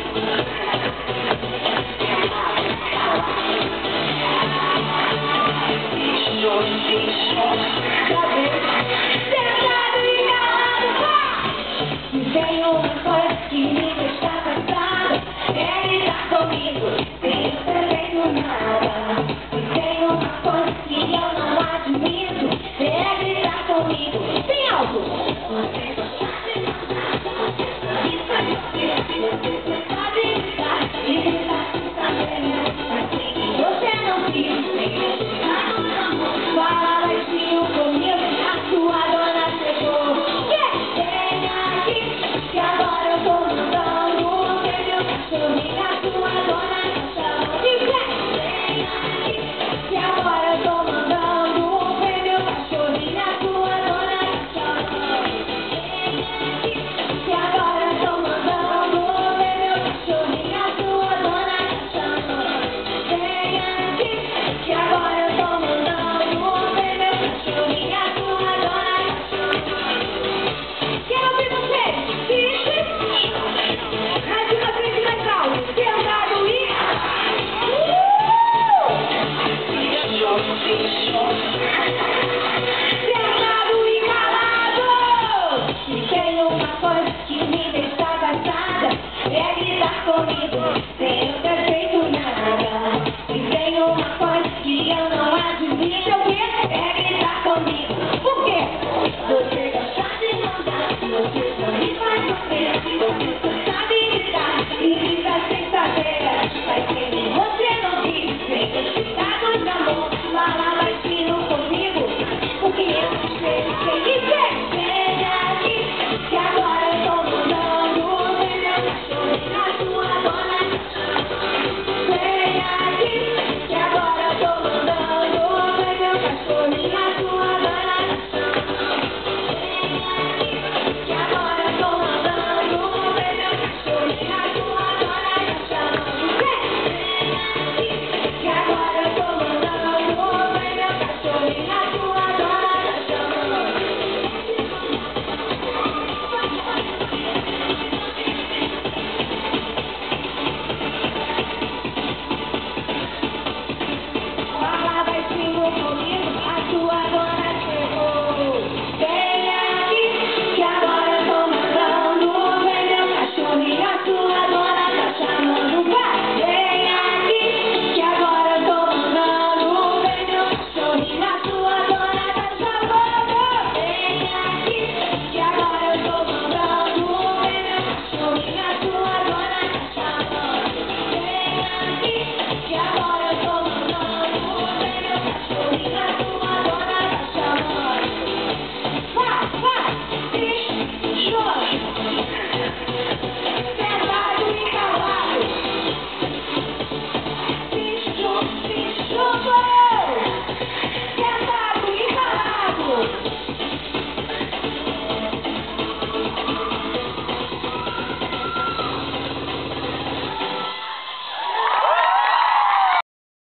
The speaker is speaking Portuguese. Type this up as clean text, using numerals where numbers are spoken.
Tem uma coisa que me deixa cansada, é lidar comigo sem eu ter feito nada. E tem uma coisa que eu não admito, é lidar comigo sem algo. Você sabe lidar e lidar sem saber. Você não quis fala baixinho comigo, a sua dona chegou. Que agora eu tô mandando ver meu cachorrinho, a sua dona tá chamando. Vem aqui, que agora eu tô mandando ver meu cachorrinho, a sua dona tá chamando. Vem aqui, que agora eu tô mandando ver meu cachorrinho, a sua dona tá chamando. Vem aqui, que agora eu tô mandando ver meu cachorrinho, a sua dona tá chamando. Quero ouvir vocês. Tem uma coisa que me deixa cansada, é gritar comigo.